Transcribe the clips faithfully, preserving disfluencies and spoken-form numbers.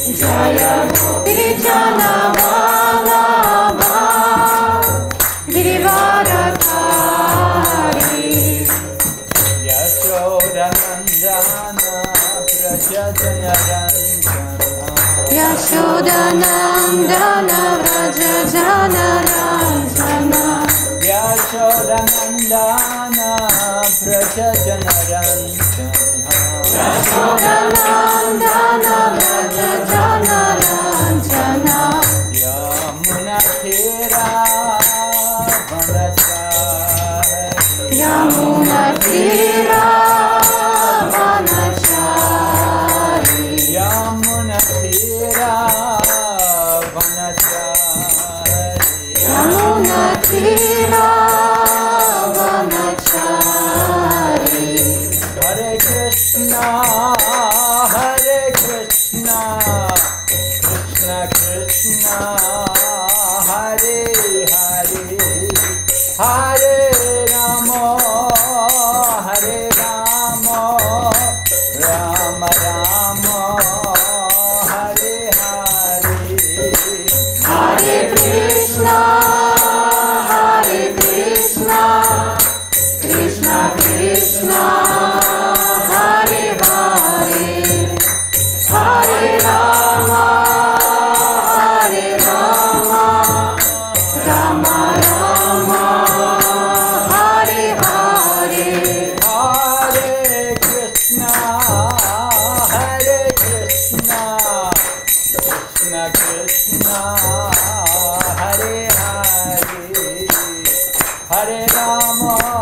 जय गोपी जन वल्लभा गिरिवरधारी यशोदनन्दन व्रज जनरञ्जना यशोदनन्दन व्रज जनरञ्जना यशोदनन्दन व्रज जनरञ्जना यशोदनन्दन व्रज जनरञ्जना यमुनातीरावनचारि यमुनातीरावनचारि यमुनातीरावनचारि यमुनातीरावनचारि हरे कृष्णा हरे कृष्णा कृष्ण कृष्णा हरे हरे हरे राम हरे राम राम राम हरे हरे हरे कृष्णा हरे कृष्णा कृष्ण कृष्णा हरे हरे हरे राम हरे राम राम राम हरे हरे हरे कृष्णा हरे कृष्णा कृष्ण कृष्णा हरे हरे हरे राम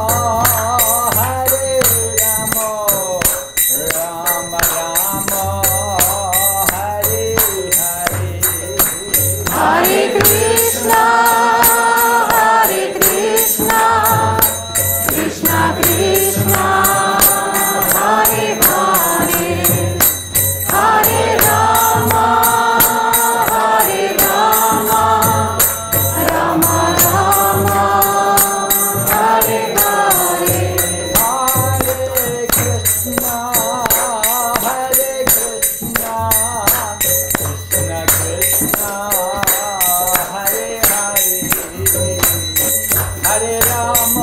हरे राम राम राम हरे हरे हरे कृष्णा हरे कृष्णा कृष्ण कृष्णा हरे हरे हरे राम हरे राम राम राम हरे हरे हरे कृष्णा हरे कृष्णा कृष्ण कृष्णा हरे हरे हरे राम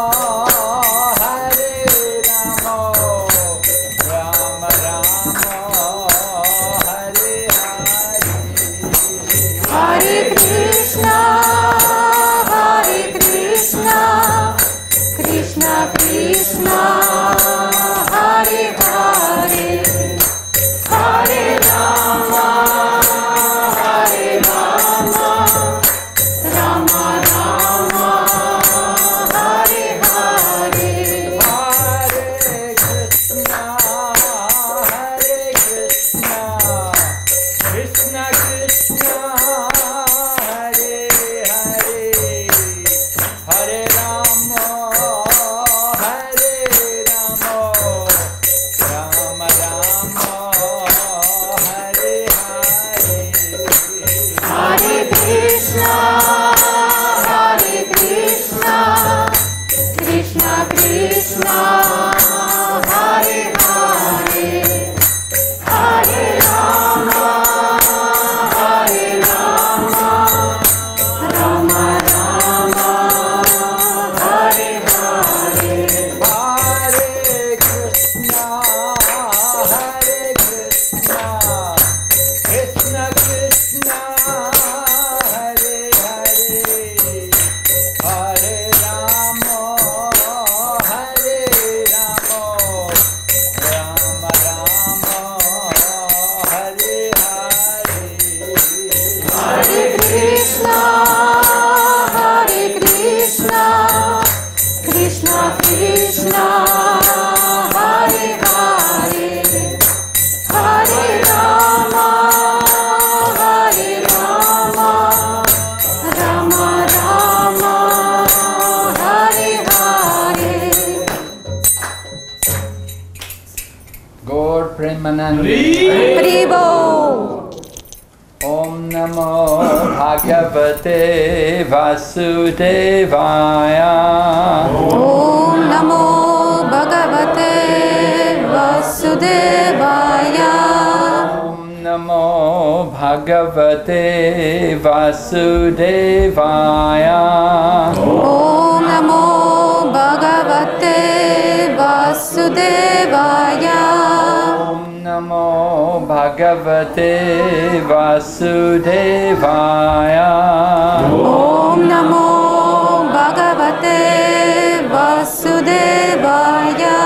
हरे राम राम राम हरे हरे हरे कृष्णा हरे कृष्णा कृष्ण कृष्णा हरे हरे हरे राम हरे राम राम राम हरे हरे हरे कृष्णा हरे कृष्णा कृष्ण कृष्णा हरे हरे हरे राम हरे राम राम राम हरे हरे हरे कृष्णा हरे कृष्णा कृष्ण कृष्णा हरे हरे हरे राम हरे राम राम राम हरे हरे हरे कृष्णा हरे कृष्णा कृष्ण कृष्णा हरे हरे हरे राम हरे राम राम राम हरे हरे हरे कृष्णा हरे कृष्णा कृष्ण कृष्णा हरे हरे हरे राम हरे राम राम राम हरे हरे गौर प्रेमानंद हरि बोल ओम नमो भगवते वासुदेवाय ओम नमो भगवते वासुदेवाय ओम Namo Bhagavate Vasudevaya. Om Namo Bhagavate Vasudevaya. Om Namo Bhagavate Vasudevaya. Om Namo Bhagavate Vasudevaya.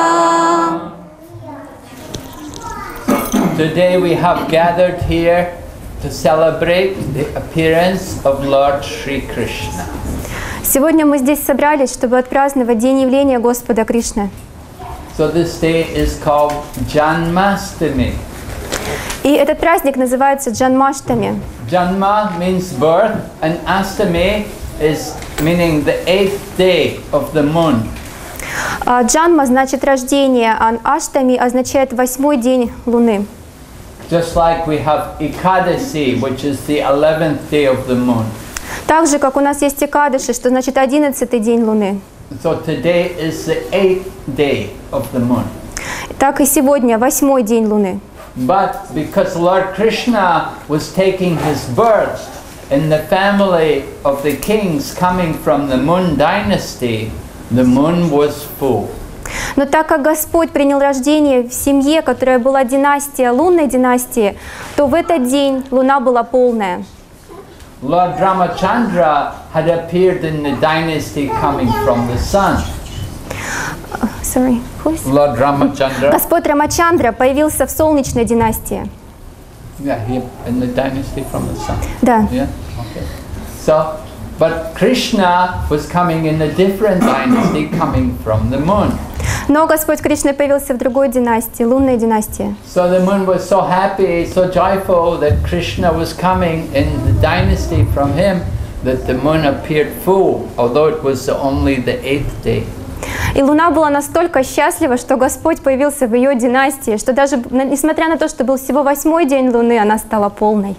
Today we have gathered here to celebrate the appearance of Lord Sri Krishna. Сегодня мы здесь собрались, чтобы отпраздновать день явления Господа Кришны. So this day is called Janmashtami. И этот праздник называется Джанмаштами. Janma means birth and Astami is meaning the eighth day of the moon. А Джанма значит рождение, а Аштами означает восьмой день Луны. Just like we have Ekadasi, which is the eleventh day of the moon. Так же, как у нас есть Экадаши, что значит одиннадцатый день Луны. So today is the eighth day of the moon. Так и сегодня восьмой день Луны. But because Lord Krishna was taking his birth in the family of the kings coming from the Moon dynasty, the moon was full. Но так как Господь принял рождение в семье, которая была династия, лунной династии, то в этот день Луна была полная. Lord Ramachandra had appeared in the dynasty coming from the sun. Sorry, who is? Lord Ramachandra. Господь Рамачандра появился в солнечной династии. Yeah, he in the dynasty from the sun. Да. Yeah. Okay. So, but Krishna was coming in a different dynasty, coming from the moon. Но Господь Кришна появился в другой династии, лунной династии. So the moon was so happy, so joyful that Krishna was coming in the dynasty from him, that the moon appeared full, although it was only the eighth day. И Луна была настолько счастлива, что Господь появился в ее династии, что даже несмотря на то, что был всего восьмой день Луны, она стала полной.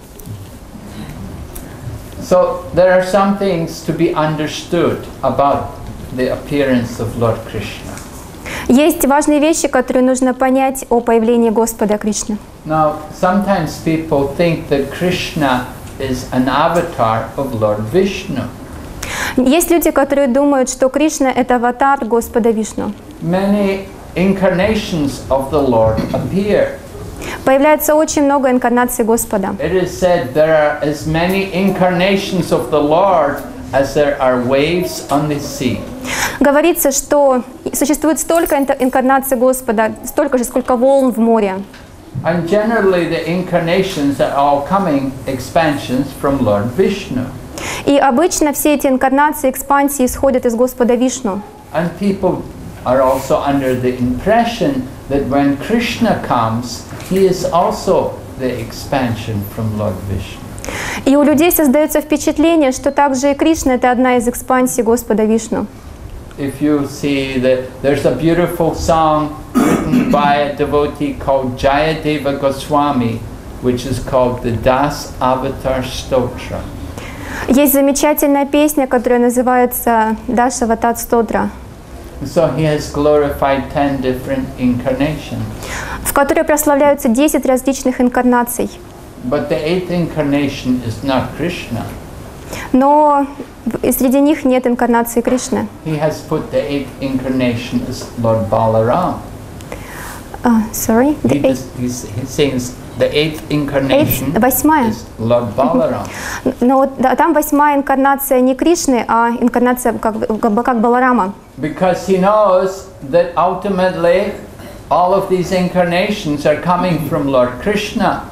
So there are some things to be understood about the appearance of Lord Krishna. Есть важные вещи, которые нужно понять о появлении Господа Кришны. Now, sometimes people think that Krishna is an avatar of Lord Vishnu. Есть люди, которые думают, что Кришна – это аватар Господа Вишну. Many incarnations of the Lord appear. Появляется очень много инкарнаций Господа. It is said there are as many incarnations of the Lord as there are waves on the sea. Говорится, что существует столько инкарнаций Господа, столько же, сколько волн в море. And generally the incarnations are all coming expansions from Lord Vishnu. И обычно все эти инкарнации, экспансии исходят из Господа Вишну. And people are also under the impression that when Krishna comes, he is also the expansion from Lord Vishnu. И у людей создается впечатление, что также и Кришна – это одна из экспансий Господа Вишну. If you see that there's a beautiful song written by a devotee called Jayadeva Goswami, which is called the Das Avatar Stotra. Есть замечательная песня, которая называется «Даша Ватат Стодра», So he has glorified ten different incarnations. в которой прославляются десять различных инкарнаций. But the eighth incarnation is not Krishna. Но среди них нет инкарнации Кришны. He has put the eighth incarnation as Lord Balaram. Uh, sorry, He the does, he's, he says the eighth incarnation Eighth, восьмая. is Lord Balaram. Но вот, да, там восьмая инкарнация не Кришны, а инкарнация как, бы- как, бы- как Баларама. Because he knows that ultimately all of these incarnations are coming from Lord Krishna.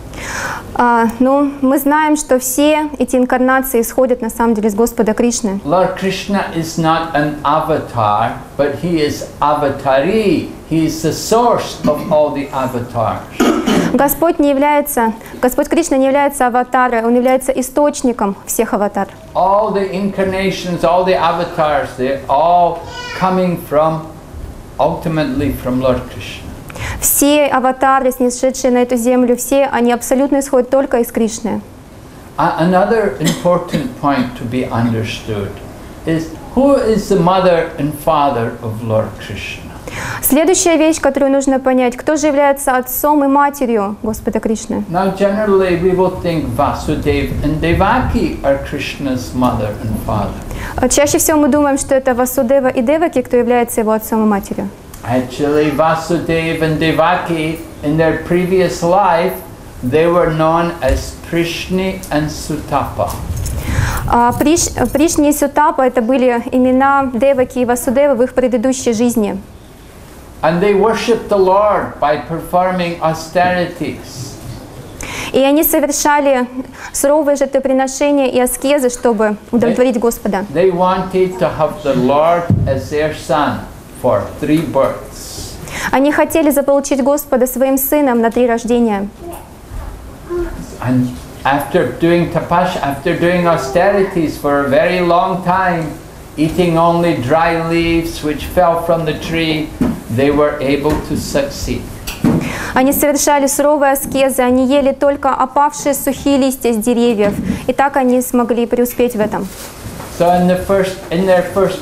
А, ну, мы знаем, что все эти инкарнации исходят на самом деле из Господа Кришны. Lord Krishna is not an avatar, but he is avatari. He is the source of all the avatars. Господь не является, Господь Кришна не является аватаром, Он является источником всех аватар. All the incarnations, all the avatars, they're all coming from, ultimately from Lord Krishna. Все аватары, снисшедшие на эту землю, все они абсолютно исходят только из Кришны. A- Another important point to be understood is who is the mother and father of Lord Krishna? Следующая вещь, которую нужно понять, кто же является отцом и матерью Господа Кришны. Now generally we will think Vasudeva and Devaki are Krishna's mother and father. Чаще всего мы думаем, что это Васудева и Деваки, кто является его отцом и матерью. Actually, Vasudeva and Devaki, in their previous life, they were known as Prishni and Sutapa. А Приш, Пришни и Сутапа — это были имена Деваки и Васудевы в их предыдущей жизни. And they worshipped the Lord by performing austerities. И они совершали суровые жертвоприношения и аскезы, чтобы удовлетворить Господа. They wanted to have the Lord as their son for three births. Они хотели заполучить Господа своим сыном на три рождения. And after doing tapasya, after doing austerities for a very long time, eating only dry leaves which fell from the tree, they were able to succeed. Они совершали суровые аскезы, они ели только опавшие сухие листья с деревьев, и так они смогли преуспеть в этом. So in the first, in their first,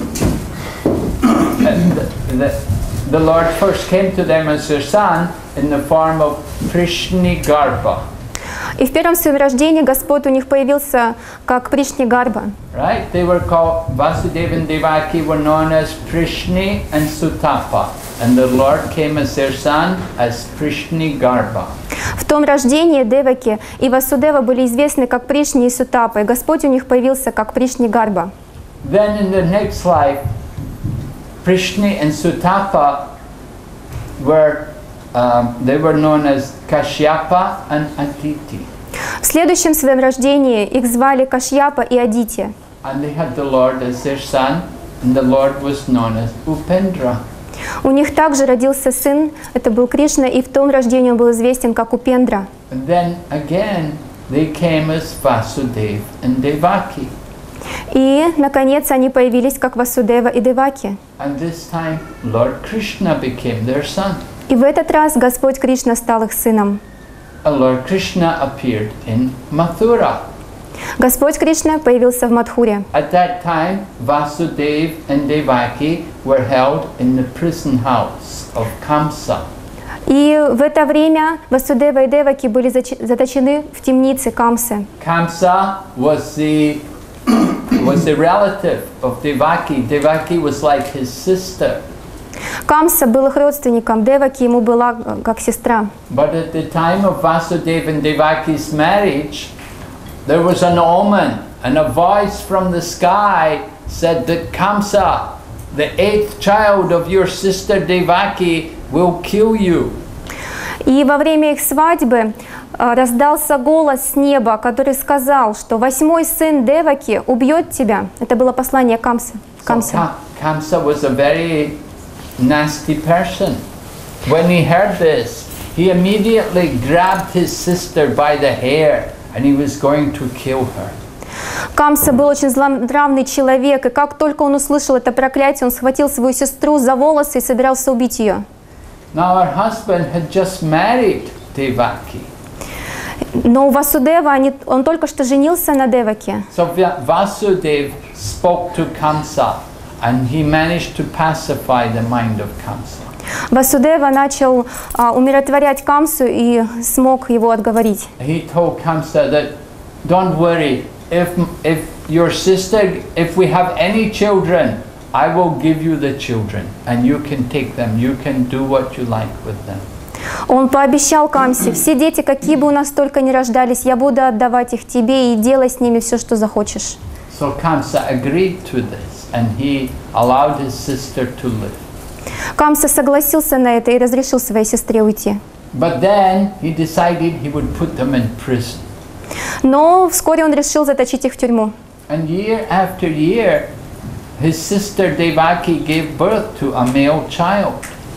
the, the, the Lord first came to them as their son in the form of Prishni Garba. И в первом своем рождении Господь у них появился как Пришни Гарба. Right? They were called, Vasudeva and Devaki were known as Prishni and Sutapa. And the Lord came as their son as Prishni Garba. В том рождении Деваки и Васудева были известны как Пришни и Сутапа, и Господь у них появился как Пришни Гарба. Then in the next life, Prishni and Sutapa were um, they were known as Kashyapa and Aditi. В следующем своем рождении их звали Кашьяпа и Адити. And they had the Lord as their son, and the Lord was known as Upendra. У них также родился сын, это был Кришна, и в том рождении он был известен как Упендра. And then again, they came as Vasudeva and Devaki. И, наконец, они появились как Васудева и Деваки. And this time, Lord Krishna became their son. И в этот раз Господь Кришна стал их сыном. And Lord Krishna appeared in Mathura. Господь Кришна появился в Мадхуре. At that time, Vasudeva and Devaki were held in the prison house of Kamsa. И в это время Васудева и Деваки были заточены в темнице Камсы. Kamsa was the was the relative of Devaki. Devaki was like his sister. Камса был их родственником, Деваки ему была как сестра. But at the time of Vasudeva and Devaki's marriage, there was an omen, and a voice from the sky said that Kamsa, the eighth child of your sister Devaki, will kill you. И во время их свадьбы раздался голос с неба, который сказал, что восьмой сын Деваки убьет тебя. Это было послание Камсы. Камсы. So Kamsa was a very nasty person. When he heard this, he immediately grabbed his sister by the hair and he was going to kill her. Камса был очень злонравный человек, и как только он услышал это проклятие, он схватил свою сестру за волосы и собирался убить ее. Now her husband had just married Devaki. Но у Васудева они, он только что женился на Деваке. So Vasudeva spoke to Kamsa and he managed to pacify the mind of Kamsa. Васудева начал а, умиротворять Камсу и смог его отговорить. He told Kamsa that, don't worry, if, if your sister, if we have any children, I will give you the children and you can take them, you can do what you like with them. Он пообещал Камсе: все дети, какие бы у нас только ни рождались, я буду отдавать их тебе и делай с ними все, что захочешь. So Kamsa agreed to this and he allowed his sister to live. Камса согласился на это и разрешил своей сестре уйти. But then he decided he would put them in prison. Но вскоре он решил заточить их в тюрьму. And year after year, his sister Devaki gave birth to a male child.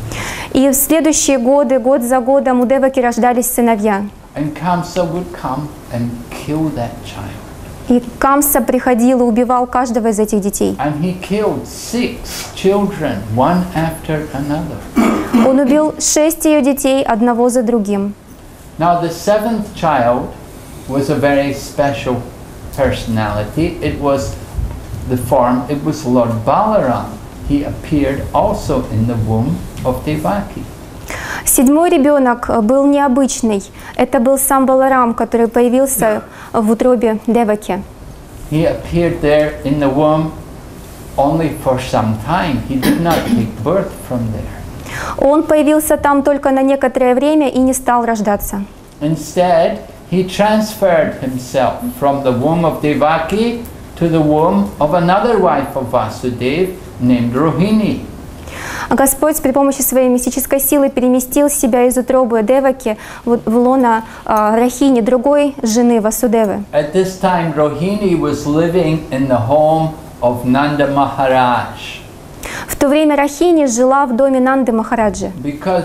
И в следующие годы, год за годом, у Деваки рождались сыновья. And Kamsa would come and kill that child. И Камса приходил и убивал каждого из этих детей. And he killed six children, one after another. Он убил шесть ее детей, одного за другим. Now the seventh child was a very special personality. It was the form, it was Lord Balaram. he appeared also in the womb of Devaki. Седьмой ребенок был необычный. Это был сам Баларам, который появился в утробе Деваки. He appeared there in the womb only for some time. He did not take birth from there. Он появился там только на некоторое время и не стал рождаться. Instead, he transferred himself from the womb of Devaki to the womb of another wife of Vasudeva named Rohini. Господь при помощи своей мистической силы переместил себя из утробы Деваки в лоно Рахини, другой жены Васудевы. At this time, Rohini was living in the home of Nanda Maharaj. В то время Рахини жила в доме Нанды Махараджи, Because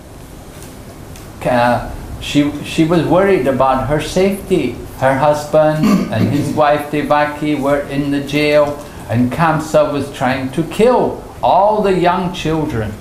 uh, she, she was worried about her safety. Her husband and his wife Devaki were in the jail, and Kamsa was trying to kill all the young children.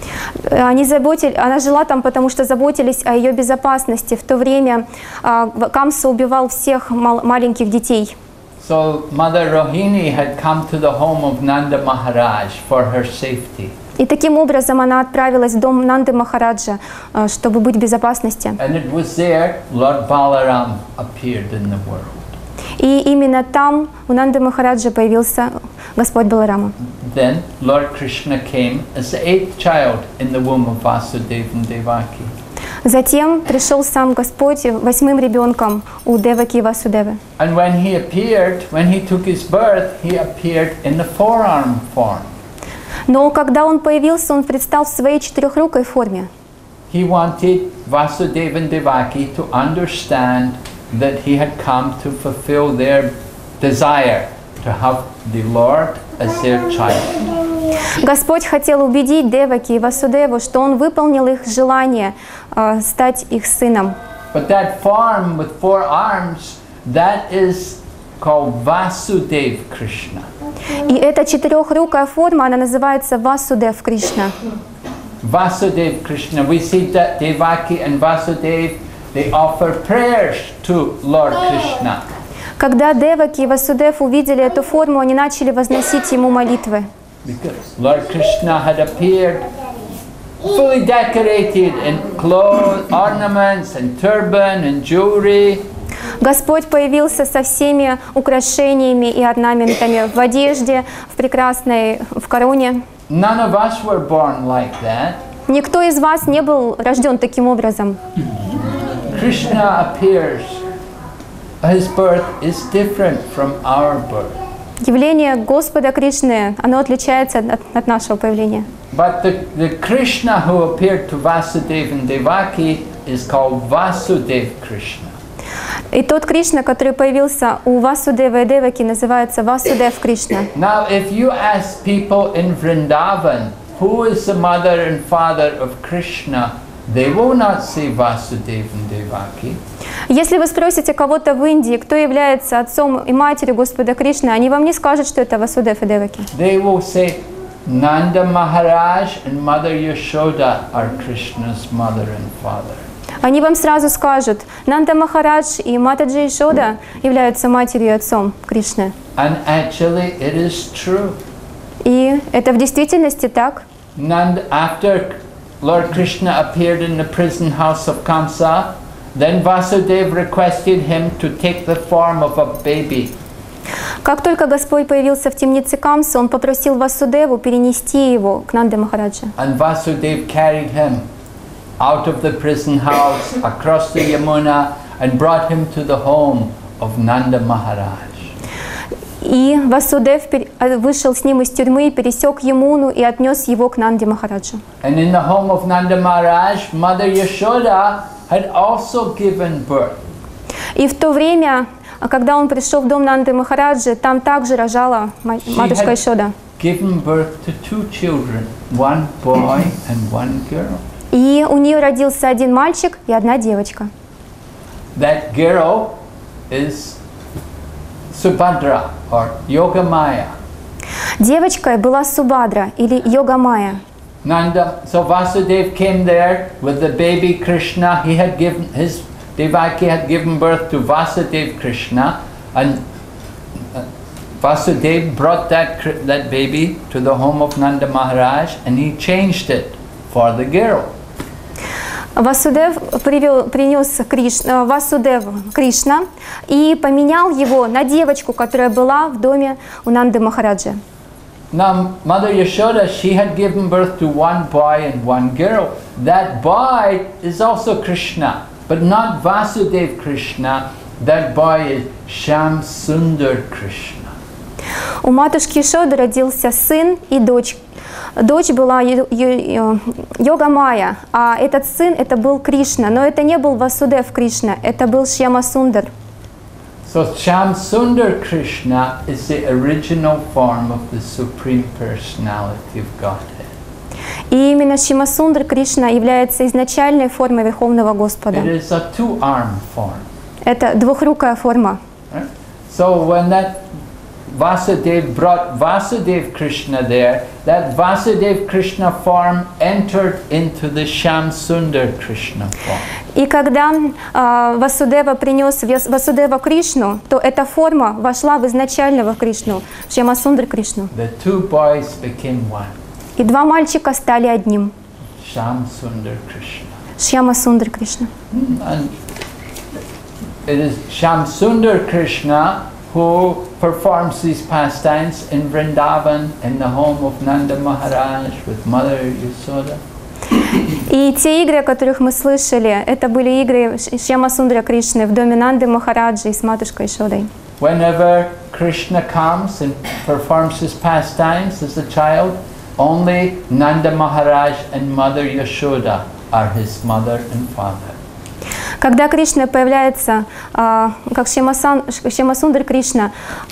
Они заботили, она жила там, потому что заботились о ее безопасности. В то время а, Камса убивал всех мал, маленьких детей. So Mother Rohini had come to the home of Nanda Maharaj for her safety. И таким образом она отправилась в дом Нанды Махараджа, а, чтобы быть в безопасности. And it was there Lord Balaram appeared in the world. И именно там у Нанды Махараджа появился Господь Баларама. Then Lord Krishna came as the eighth child in the womb of Vasudeva and Devaki. Затем пришел сам Господь восьмым ребенком у Деваки и Васудевы. And when he appeared, when he took his birth, he appeared in the four-arm form. Но когда он появился, он предстал в своей четырехрукой форме. He wanted Vasudeva and Devaki to understand that he had come to fulfill their desire to have the Lord as their child. Господь хотел убедить Деваки и Васудеву, что Он выполнил их желание э, стать их сыном. But that form with four arms, that is called Vasudeva Krishna. И эта четырехрукая форма, она называется Васудев Кришна. Vasudeva Krishna. We see that Devaki and Vasudeva, they offer prayers to Lord Krishna. Когда Деваки и Васудев увидели эту форму, они начали возносить ему молитвы. Because Lord Krishna had appeared fully decorated in clothes, ornaments, and turban and jewelry. Господь появился со всеми украшениями и орнаментами в одежде, в прекрасной, в короне. None of us were born like that. Никто из вас не был рожден таким образом. Krishna appears. His birth is different from our birth. Явление Господа Кришны, оно отличается от, от нашего появления. But the, the Krishna who appeared to Vasudeva and Devaki is called Vasudeva Krishna. И тот Кришна, который появился у Васудева и Деваки, называется Васудев Кришна. Now, if you ask people in Vrindavan, who is the mother and father of Krishna, they will not say Vasudeva and Devaki. Если вы спросите кого-то в Индии, кто является отцом и матерью Господа Кришны, они вам не скажут, что это Васудев и Деваки. They will say Nanda Maharaj and Mother Yashoda are Krishna's mother and father. Они вам сразу скажут, Нанда Махарадж и Матаджи Ишода являются матерью и отцом Кришны. And actually it is true. И это в действительности так. Nanda, after Lord Krishna appeared in the prison house of Kamsa, then Vasudeva requested him to take the form of a baby. Как только Господь появился в темнице Камсы, он попросил Васудеву перенести его к Нанде Махараджа. And Vasudeva carried him out of the prison house, across the Yamuna, and brought him to the home of Nanda Maharaj. И Васудев вышел с ним из тюрьмы, пересек Ямуну и отнес его к Нанде Махараджу. And in the home of Nanda Maharaj, Mother Yashoda had also given birth. И в то время, когда он пришел в дом Нанды Махараджи, там также рожала матушка Ишода. Given birth to two children, one boy and one girl. И у нее родился один мальчик и одна девочка. That girl is Subhadra or Yogamaya. Девочкой была Субадра или Йогамая. Nanda, so Vasudeva came there with the baby Krishna. He had given his Devaki had given birth to Vasudeva Krishna, and uh, Vasudeva brought that, that baby to the home of Nanda Maharaj and he changed it for the girl. Васудев привел, принес Кришна, Васудев Кришна и поменял его на девочку, которая была в доме у Нанды Махараджа. Now, Mother Yashoda, she had given birth to one boy and one girl. That boy is also Krishna, but not Vasudev Krishna. That boy is Shyam Sundar Krishna. У матушки Йошоды родился сын и дочь. Дочь была Йога Майя, а этот сын это был Кришна, но это не был Васудев Кришна, это был Шьяма Сундар. So Shyam Sundar Krishna is the original form of the Supreme Personality of Godhead. И именно Шьяма Сундар Кришна является изначальной формой Верховного Господа. It is a two-arm form. Это двухрукая форма. Right? So when that Vasudev brought Vasudev Krishna there, that Vasudev Krishna form entered into the Shyam Sundar Krishna form. И когда э, Васудева принес Васудева Кришну, то эта форма вошла в изначального Кришну, в Шьяма Сундар Кришну. The two boys became one. И два мальчика стали одним. Shyam Sundar Krishna. Шьяма Сундар Кришна. And it is Shyam Sundar Krishna who performs these pastimes in Vrindavan, in the home of Nanda Maharaj with Mother Yashoda. И те игры, о которых мы слышали, это были игры Шьяма Сундара Кришны в доме Нанды Махараджи с матушкой Йошодой. Whenever Krishna comes and performs his pastimes as a child, only Nanda Maharaj and Mother Yashoda are his mother and father. Когда Кришна появляется, э, как Шьяма Сундар Кришна,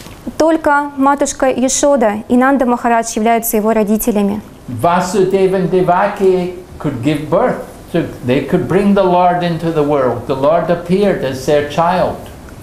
только матушка Йошода и Нанда Махарадж являются его родителями. Vasudeva and Devaki could give birth to, they could bring the Lord into the world. The Lord appeared as their child.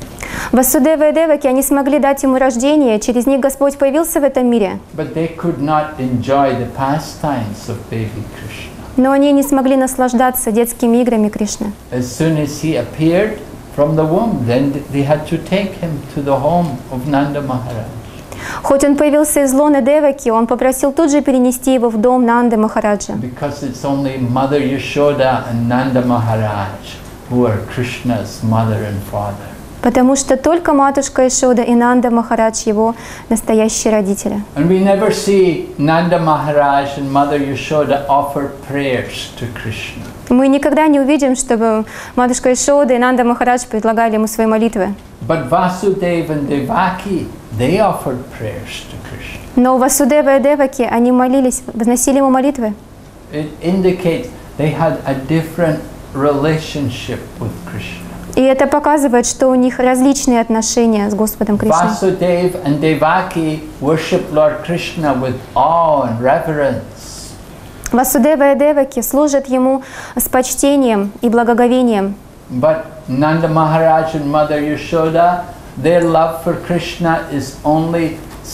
Васудева и Деваки, они смогли дать ему рождение, через них Господь появился в этом мире. But they could not enjoy the pastimes of baby Krishna. Но они не смогли наслаждаться детскими играми Кришны. As soon as he appeared from the womb, then they had to take him to the home of Nanda Maharaj. Хоть он появился из лона Деваки, он попросил тут же перенести его в дом Нанды Махараджа. Because it's only Mother Yashoda and Nanda Maharaj who are Krishna's mother and father. Потому что только матушка Йошода и Нанда Махарадж его настоящие родители. And we never see Nanda Maharaj and Mother Yashoda offer prayers to Krishna. Мы никогда не увидим, чтобы матушка Йошода и Нанда Махарадж предлагали ему свои молитвы. But Vasudeva and Devaki, they offered prayers to Krishna. Но Васудева и Деваки, они молились, возносили ему молитвы. It indicates they had a different relationship with Krishna. И это показывает, что у них различные отношения с Господом Кришной. Vasudeva and Devaki worship Lord Krishna with awe and reverence. Васудева и Деваки служат ему с почтением и благоговением. But Nanda Maharaj and Mother Yashoda, their love for Krishna is only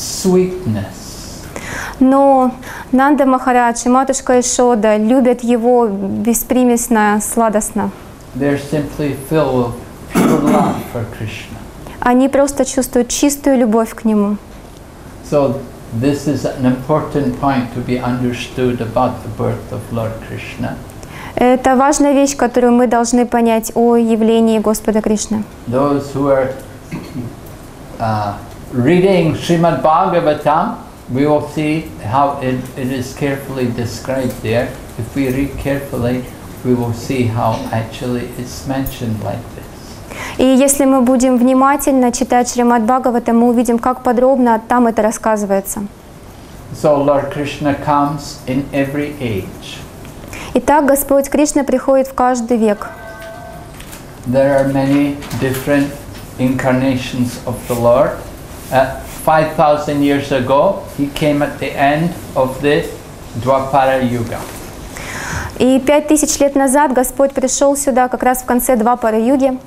sweetness. Но Нанда Махарадж и матушка Йошода любят его беспримесно, сладостно. They're simply filled with pure love for Krishna. Они просто чувствуют чистую любовь к нему. So this is an important point to be understood about the birth of Lord Krishna. Это важная вещь, которую мы должны понять о явлении Господа Кришны. Those who are uh, reading Srimad Bhagavatam, we will see how it, it is carefully described there. If we read carefully, we will see how actually it's mentioned like this. И если мы будем внимательно читать Шримад Бхагаватам, мы увидим, как подробно там это рассказывается. So Lord Krishna comes in every age. Итак, Господь Кришна приходит в каждый век. There are many different incarnations of the Lord. Uh, five thousand years ago, he came at the end of the Dwapara Yuga. И пять тысяч лет назад Господь пришел сюда как раз в конце Двапара-юги.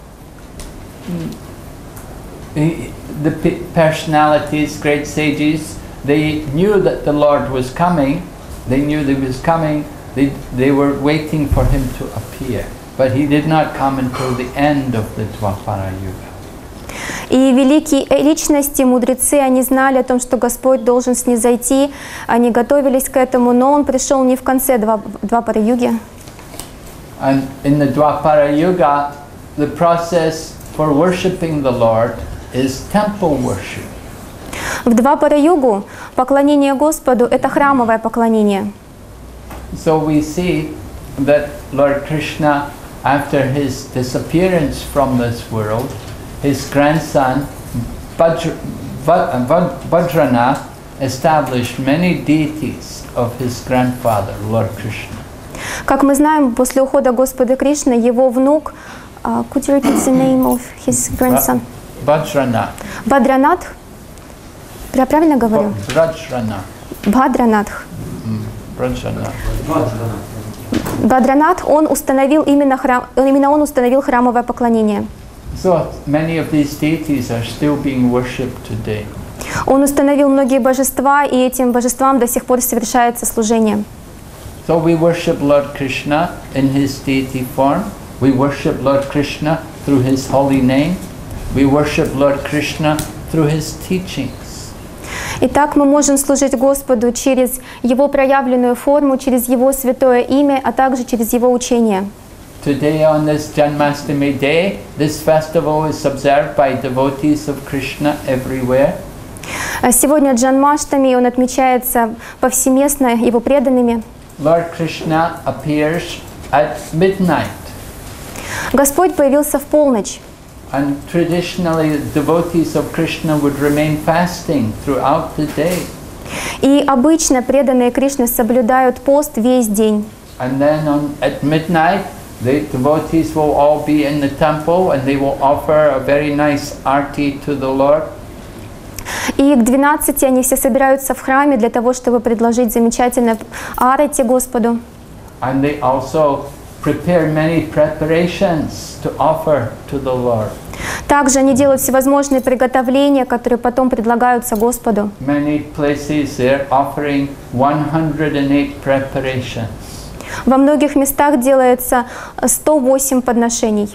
The personalities, great sages, they knew that the Lord was coming. They knew that he was coming. They, they were waiting for him to appear. But he did not come until the end of the Dwapara Yuga. И великие личности, мудрецы, они знали о том, что Господь должен снизойти, они готовились к этому, но Он пришел не в конце два, Двапара-юги. And in the Dwapara Yuga, the process for worshipping the Lord is temple worship. В Двапара-югу поклонение Господу – это храмовое поклонение. So we see that Lord Krishna, after his disappearance from this world, his grandson Bhadra, Bhadranath established many deities of his grandfather, Lord Krishna. Как мы знаем, после ухода Господа Кришны, его внук, uh, could you repeat the name of his grandson? Bhadranath. Бадранат? Я правильно говорю? Bhadranath. Бадранат. Bhadranath. Бадранат, он установил именно храм, именно он установил храмовое поклонение. So many of these deities are still being worshipped today. Он установил многие божества, и этим божествам до сих пор совершается служение. So we worship Lord Krishna in his deity form. We worship Lord Krishna through his holy name. We worship Lord Krishna through his teachings. Итак, мы можем служить Господу через Его проявленную форму, через Его святое имя, а также через Его учение. Today on this Janmashtami day, this festival is observed by devotees of Krishna everywhere. Сегодня Джанмаштами, он отмечается повсеместно Его преданными. Lord Krishna appears at midnight. Господь появился в полночь. And traditionally, devotees of Krishna would remain fasting throughout the day. И обычно преданные Кришны соблюдают пост весь день. And then on, at midnight, the devotees will all be in the temple and they will offer a very nice arti to the Lord. И к двенадцати они все собираются в храме для того, чтобы предложить замечательное арати Господу. And they also prepare many preparations to offer to the Lord. Также они делают всевозможные приготовления, которые потом предлагаются Господу. Many places they're offering one hundred eight preparations. Во многих местах делается сто восемь подношений.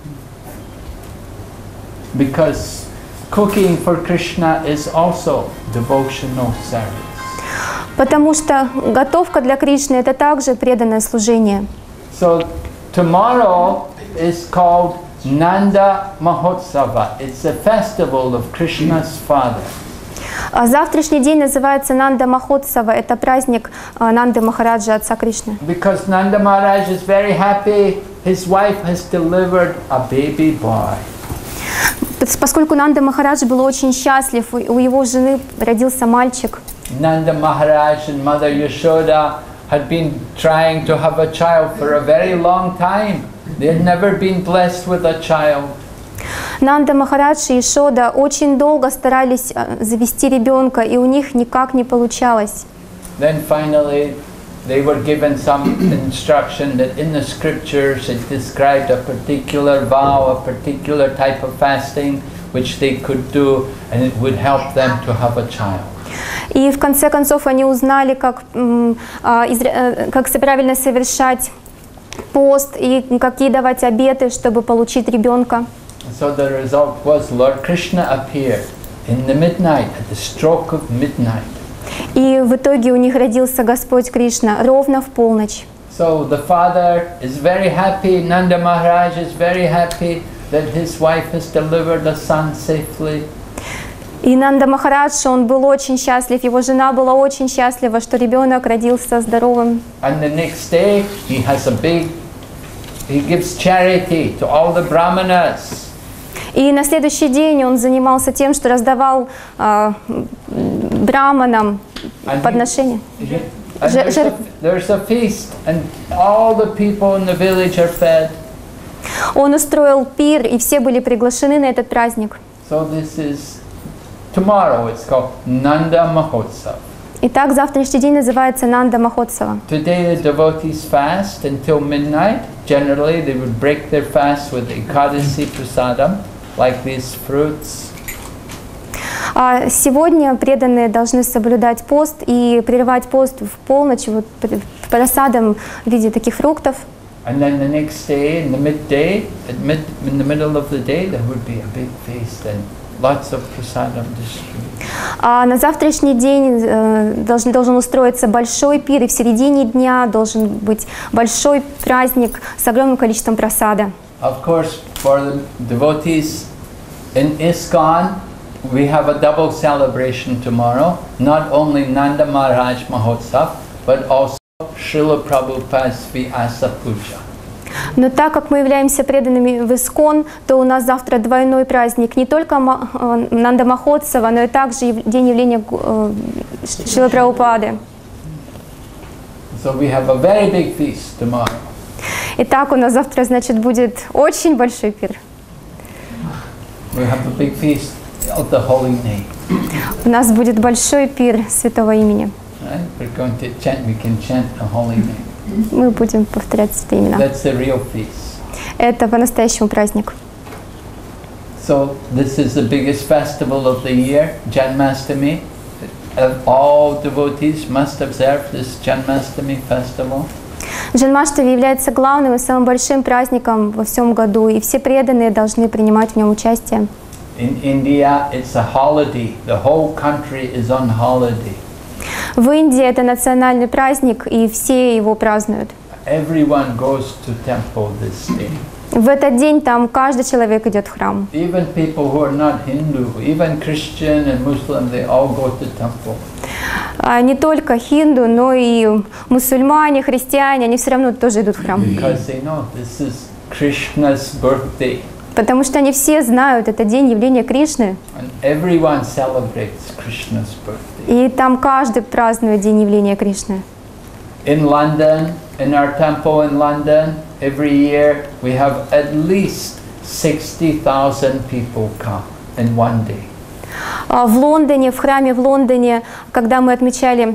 Because cooking for Krishna is also devotional service. Потому что готовка для Кришны – это также преданное служение. So tomorrow is called Nanda Mahotsava. It's a festival of Krishna's father. А завтрашний день называется Нанда Махотсава. Это праздник а, Нанды Махараджа, отца Кришны. Because Nanda Maharaj is very happy, his wife has delivered a baby boy. Поскольку Нанда Махарадж был очень счастлив, у его жены родился мальчик. Nanda Maharaj and Mother Yashoda had been trying to have a child for a very long time. They had never been blessed with a child. Нанда Махарадж и Ишода очень долго старались завести ребенка, и у них никак не получалось. Then finally they were given some instruction that in the scriptures it described a particular vow, a particular type of fasting which they could do and it would help them to have a child. И в конце концов они узнали, как, как правильно совершать пост и какие давать обеты, чтобы получить ребенка. So the result was Lord Krishna appeared in the midnight, at the stroke of midnight. И в итоге у них родился Господь Кришна ровно в полночь. So the father is very happy, Nanda Maharaj is very happy that his wife has delivered a son safely. И Нанда Махарадж, он был очень счастлив, его жена была очень счастлива, что ребенок родился здоровым. And the next day he has a big, he gives charity to all the brahmanas. И на следующий день он занимался тем, что раздавал э, браманам подношения. And there's, a, there's a feast and all the people in the village are fed. Он устроил пир, и все были приглашены на этот праздник. So this is tomorrow. It's called Nanda Mahotsav. Итак, завтрашний день называется Нанда Махотсава. Today the devotees fast until midnight. Generally, they would break their fast with Ekadasi Prasadam, like these fruits. А сегодня преданные должны соблюдать пост и прерывать пост в полночь вот, просадом в виде таких фруктов. And then the next day, in the midday, at mid, in the middle of the day, there would be a big feast and lots of prasadam distributed. А на завтрашний день э, должен, должен устроиться большой пир, и в середине дня должен быть большой праздник с огромным количеством прасада. Of course, for the devotees in ISKCON, we have a double celebration tomorrow. Not only Nanda Maharaj Mahotsav, but also Srila Prabhupada's Vyasa Puja. Но так как мы являемся преданными в ИСККОН, то у нас завтра двойной праздник, не только Нанда Махотсава, но и также день явления Шрилы Прабхупады. So we have a very big feast tomorrow. Итак, у нас завтра, значит, будет очень большой пир. We have a big feast of the holy name. У нас будет большой пир святого имени. Right? We're going to chant. We can chant the holy name. Мы будем повторять святые имена. That's the real feast. Это по-настоящему праздник. So this is the biggest festival of the year, Janmashtami. All devotees must observe this Janmashtami festival. Джанмаштави является главным и самым большим праздником во всем году, и все преданные должны принимать в нем участие. In India, it's a holiday. The whole country is on holiday. В Индии это национальный праздник, и все его празднуют. Everyone goes to temple this day. В этот день там каждый человек идет в храм. Even people who are not Hindu, even Christian and Muslim, they all go to temple. А не только хинду, но и мусульмане, христиане, они все равно тоже идут в храм. Because they know this is Krishna's birthday. Потому что они все знают, это день явления Кришны. And everyone celebrates Krishna's birthday. И там каждый празднует день явления Кришны. In London, in our temple in London, every year we have at least sixty thousand people come in one day. В Лондоне, в храме в Лондоне, когда мы отмечали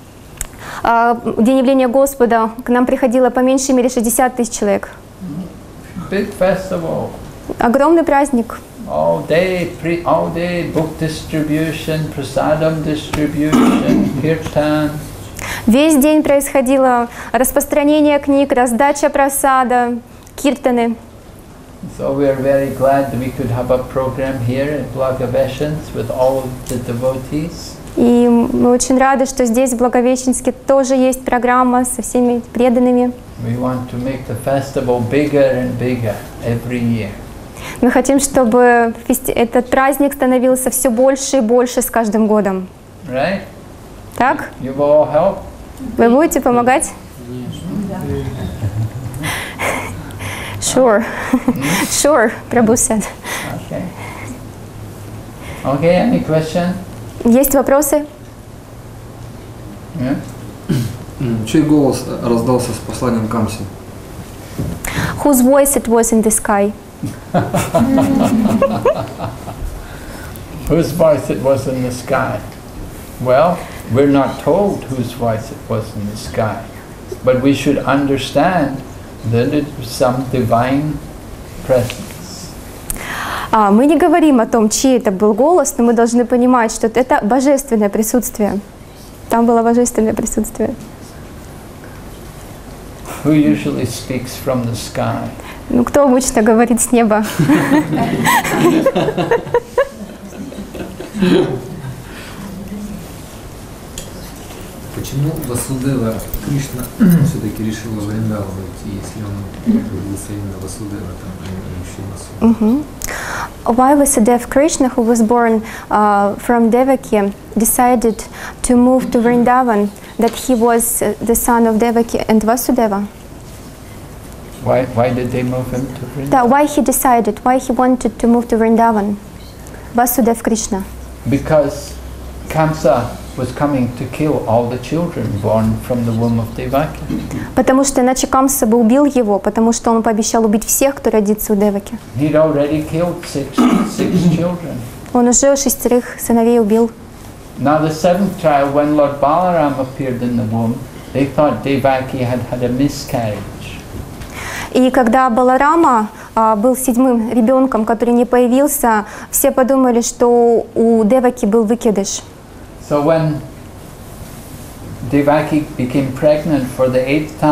день явления Господа, к нам приходило по меньшей мере шестьдесят тысяч человек. Big festival. Огромный праздник. All day, pre, all day book distribution, prasadam distribution, kirtan. Весь день происходило распространение книг, раздача прасада, киртаны. So we are very glad that we could have a program here at Благовещенск with all of the devotees. И мы очень рады, что здесь в Благовещенске тоже есть программа со всеми преданными. We want to make the festival bigger and bigger every year. Мы хотим, чтобы этот праздник становился все больше и больше с каждым годом. Right? Так? You will all help? Вы будете помогать? Sure. Sure, Prabhu said. Okay. Okay, any question? Есть вопросы? Yeah? Чей голос раздался с посланием Камси? Whose voice it was in the sky? Whose voice it was in the sky? Well, we're not told whose voice it was in the sky, but we should understand that it was some divine presence. А, мы не говорим о том, чей это был голос, но мы должны понимать, что это божественное присутствие. Там было божественное присутствие. Who usually speaks from the sky? Ну, кто обычно говорит с неба? Почему Васудева Кришна все-таки решил в Вриндаван идти, если он родился именно Васудева, там, а не мужчина? Why Vasudeva Krishna, who was born uh, from Devaki, decided to move to Vrindavan, that he was uh, the son of Devaki and Vasudeva? Why, why did they move him to Vrindavan? That why he decided, why he wanted to move to Vrindavan, Vasudeva Krishna? Because Kamsa was coming to kill all the children born from the womb of Devaki. Потому что иначе Камса бы убил его, потому что он пообещал убить всех, кто родится у Деваки. He'd already killed six, six children. Он уже шестерых сыновей убил. Now the seventh child, when Lord Balaram appeared in the womb, they thought Devaki had had a miscarriage. И когда Баларама а, был седьмым ребенком, который не появился, все подумали, что у Деваки был выкидыш. So when Devaki became pregnant for the eighth time,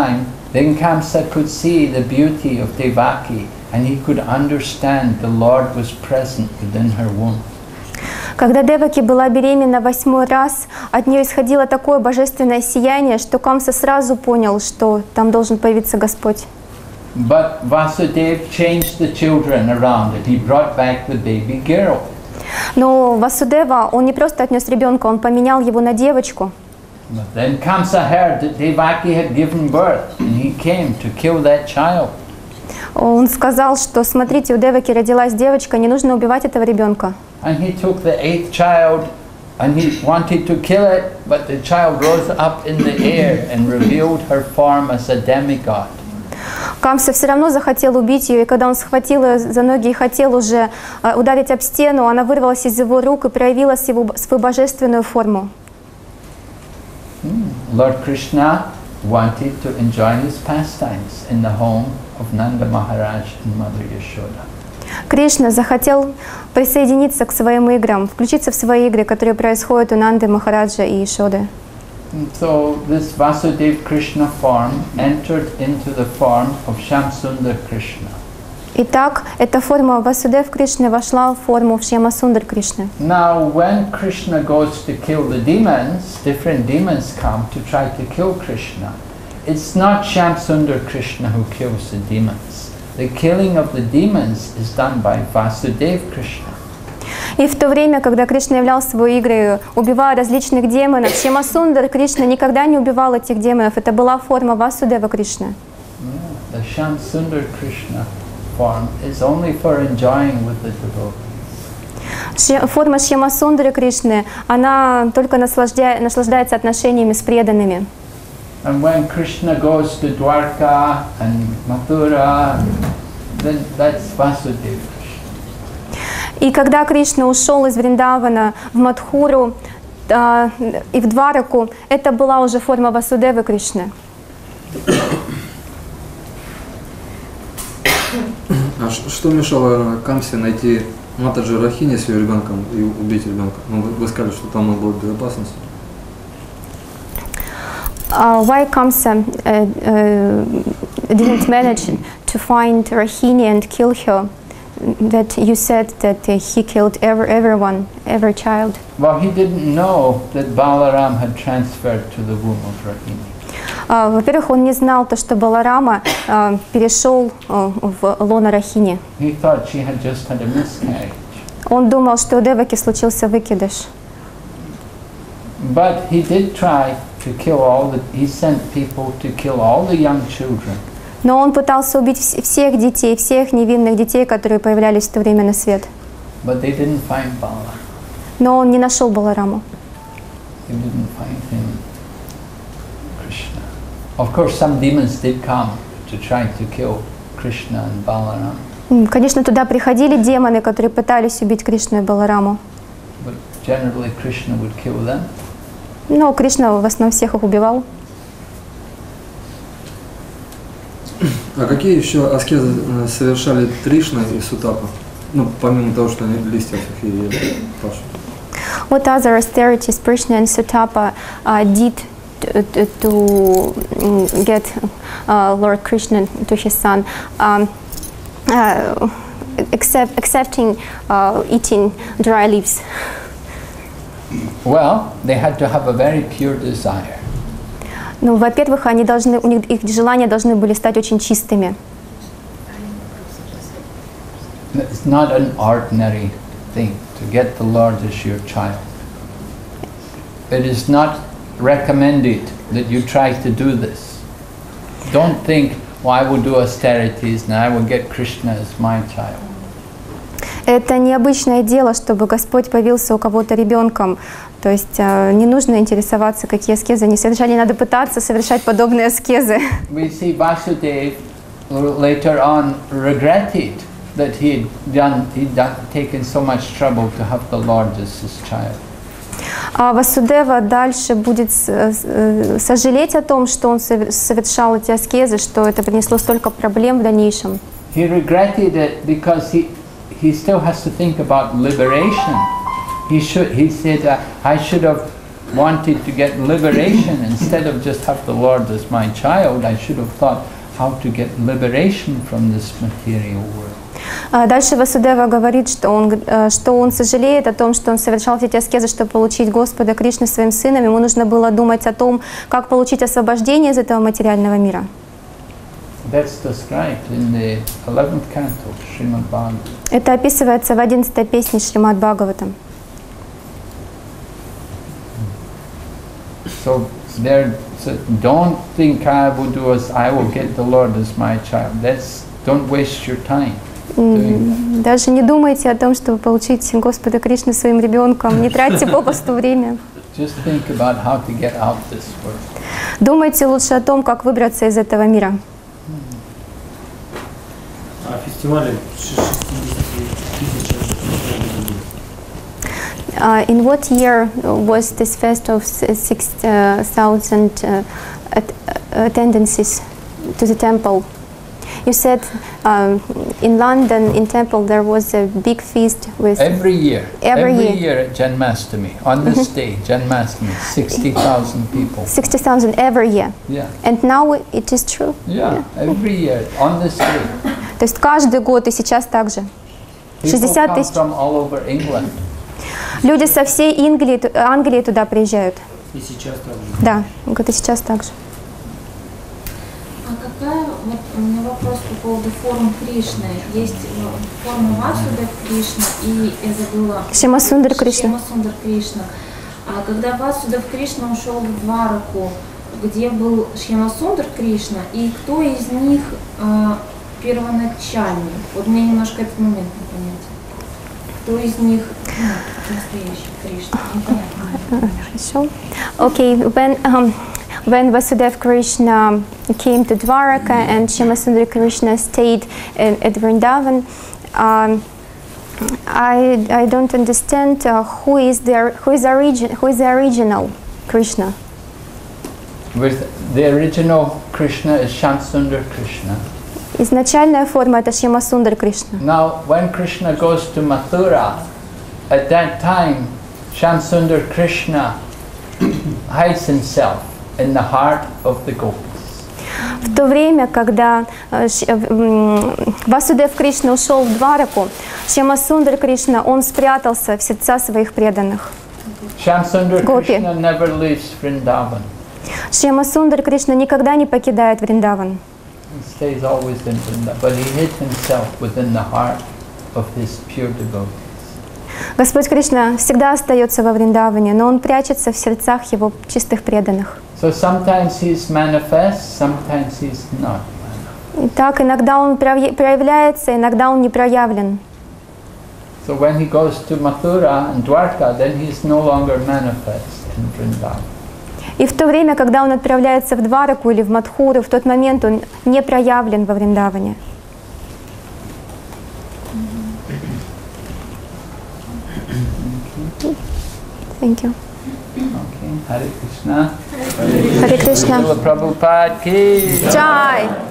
then Kamsa could see the beauty of Devaki, and he could understand the Lord was present within her womb. Когда Деваки была беременна восьмой раз, от нее исходило такое божественное сияние, что Камса сразу понял, что там должен появиться Господь. But Vasudev changed the children around it. He brought back the baby girl. Но Васудева, он не просто отнес ребенка, он поменял его на девочку. But then Kamsa heard that Devaki had given birth, and he came to kill that child. Он сказал, что смотрите, у Деваки родилась девочка, не нужно убивать этого ребенка. And he took the eighth child and he wanted to kill it, but the child rose up in the air and revealed her form as a demigod. Камса все равно захотел убить ее, и когда он схватил ее за ноги и хотел уже э, ударить об стену, она вырвалась из его рук и проявила его, свою божественную форму. Lord Krishna wanted to enjoy his pastimes in the home of Nanda Maharaj and Mother Yashoda. Кришна захотел присоединиться к своим играм, включиться в свои игры, которые происходят у Нанды Махараджа и Ишоды. And so this Vasudeva Krishna form entered into the form of Shyamsundar Krishna. Итак, эта форма Васудев Кришны вошла в форму Шьямасундар Кришны. Now when Krishna goes to kill the demons, different demons come to try to kill Krishna. It's not Shyamsundar Krishna who kills the demons. The killing of the demons is done by Vasudeva Krishna. И в то время, когда Кришна являл свои игры, убивая различных демонов, Шьямасундар Кришна никогда не убивал этих демонов. Это была форма Васудева Кришны. Yeah, the Shyamsundar Krishna form is only for enjoying with the devotees. Форма Шьямасундары Кришны, она только наслаждая, наслаждается отношениями с преданными. And when Krishna goes to Dwarka and Mathura, then that's Vasudeva. И когда Кришна ушел из Вриндавана в Мадхуру э, и в Двараку, это была уже форма Васудевы Кришны. А что мешало Камсе найти Матаджи Рахини с ее ребенком и убить ребенка? Ну, вы, вы сказали, что там он был в безопасности. Uh, why Kamsa uh, uh, didn't manage to find Rahini and kill her? That you said that uh, he killed every, everyone, every child. Well, he didn't know that Balaram had transferred to the womb of Rahini. Uh, во-первых, он не знал то, что Баларама uh, перешел uh, в лоно Рахини. He thought she had just had a miscarriage. Он думал, что у Деваки случился выкидыш. But he did try to kill all the, he sent people to kill all the young children. Но он пытался убить вс- всех детей, всех невинных детей, которые появлялись в то время на свет. But they didn't find Bala. Но он не нашел Балараму. They didn't find him, Krishna. Of course, some demons did come to try to kill Krishna and Balaram. М, Конечно, туда приходили демоны, которые пытались убить Кришну и Балараму. But generally, Krishna would kill them. Но Кришна в основном всех их убивал. А какие еще аскезы э, совершали Тришна и Сутапа? Ну, помимо того, что они листья сухие ели, Паша. What other austerities Krishna and Sutapa uh, did to, to, to mm, get uh, Lord Krishna to his son, um, uh, except accepting uh, eating dry leaves? Well, they had to have a very pure desire. Ну, во-первых, они должны, у них их желания должны были стать очень чистыми. It's not an ordinary thing to get the Lord as your child. It is not recommended that you try to do this. Don't think, well, I will do austerities and I will get Krishna as my child. Это необычное дело, чтобы Господь появился у кого-то ребенком. То есть э, не нужно интересоваться, какие аскезы они совершали, не надо пытаться совершать подобные аскезы. We see Vasudeva later on regretted that he had done, he'd done, taken so much trouble to have the Lord as his child. А Васудева дальше будет э, сожалеть о том, что он совершал эти аскезы, что это принесло столько проблем в дальнейшем. He regretted it because he, he still has to think about liberation. He should. He said, uh, "I should have wanted to get liberation, instead of just have the Lord as my child, I should have thought how to get liberation from this material world. А Дальше Васудева говорит, что он, э, что он сожалеет о том, что он совершал все эти аскезы, чтобы получить Господа Кришну своим сыном. Ему нужно было думать о том, как получить освобождение из этого материального мира. That's described in the eleventh canto, Srimad Bhagavatam. Это описывается в одиннадцатой песне Шримад Бхагаватам. So there, so don't think I will do as I will get the Lord as my child. That's don't waste your time doing that. Даже не думайте о том, чтобы получить Господа Кришну своим ребенком. Не тратьте попусту время. Just think about how to get out this world. Думайте лучше о том, как выбраться из этого мира. А фестивали шестидесяти тысяч. Uh, in what year was this fest of six thousand uh, at, uh, attendances to the temple? You said um, in London, in temple, there was a big feast with Every year, Every every year. year at Janmashtami, on this day, Janmashtami, sixty thousand people. sixty thousand every year. Yeah, And now it is true. yeah, every year on this day. То есть каждый год и сейчас также. People шестьдесят come тысяч. from all over England. Люди со всей Англии, ту- Англии туда приезжают. И сейчас также. Да, он говорит, и сейчас также. А какая, вот у меня вопрос по поводу форм Кришны. Есть э, форма Васудев Кришна и, я забыла, Шьямасундар Кришна. Шьямасундар Кришна. А когда Васудев Кришна ушел в Двараку, где был Шьямасундар Кришна, и кто из них э, первоначальный? Вот мне немножко этот момент непонятен. Кто из них ну, настоящий Кришна? Непонятно. Хорошо. Okay, when um, when Vasudev Krishna came to Dwaraka and Shyamasundar Krishna stayed in, at Vrindavan, um, I I don't understand uh, who is the who is origin who is the original Krishna. With the original Krishna is Shamsundar Krishna. Изначальная форма это Шьямасундар Кришна. Now, when Krishna goes to Mathura, at that time, Shamsundar Krishna hides himself in the heart of the gopis. В то время, когда э, Ш- э, м, Васудев Кришна ушел в Двараку, Шьямасундар Кришна, он спрятался в сердца своих преданных. Shamsundar Gopi. Krishna never leaves Vrindavan. Шьямасундар Кришна никогда не покидает Вриндаван. He stays always in Vrindavan, but he hid himself within the heart of his pure devotees. Господь Кришна всегда остается во Вриндаване, но он прячется в сердцах его чистых преданных. So sometimes he's manifest, sometimes he's not. Итак, иногда он прояв- проявляется, иногда он не проявлен. So when he goes to Mathura and Dwarka, then he's no longer manifest in Vrindavan. И в то время, когда он отправляется в Двараку или в Мадхуру, в тот момент он не проявлен во Вриндаване. Thank you. Okay, Hare Krishna. Hare Krishna. Srila Prabhupada ki. Jai.